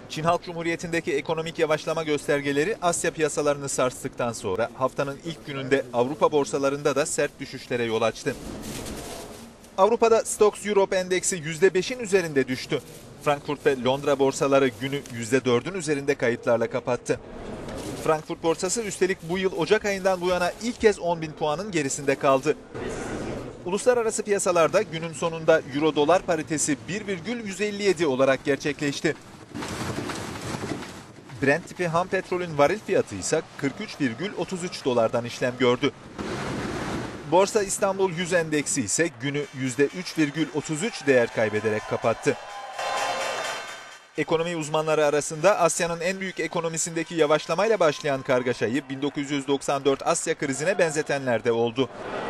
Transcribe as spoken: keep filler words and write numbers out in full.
Çin Halk Cumhuriyeti'ndeki ekonomik yavaşlama göstergeleri Asya piyasalarını sarstıktan sonra haftanın ilk gününde Avrupa borsalarında da sert düşüşlere yol açtı. Avrupa'da Stoxx Europe endeksi yüzde beşin üzerinde düştü. Frankfurt ve Londra borsaları günü yüzde dördün üzerinde kayıplarla kapattı. Frankfurt borsası üstelik bu yıl Ocak ayından bu yana ilk kez on bin puanın gerisinde kaldı. Uluslararası piyasalarda günün sonunda Euro-Dolar paritesi bir virgül yüz elli yedi olarak gerçekleşti. Brent tipi ham petrolün varil fiyatı ise kırk üç virgül otuz üç dolardan işlem gördü. Borsa İstanbul yüz endeksi ise günü yüzde üç virgül otuz üç değer kaybederek kapattı. Ekonomi uzmanları arasında Asya'nın en büyük ekonomisindeki yavaşlamayla başlayan kargaşayı bin dokuz yüz doksan dört Asya krizine benzetenler de oldu.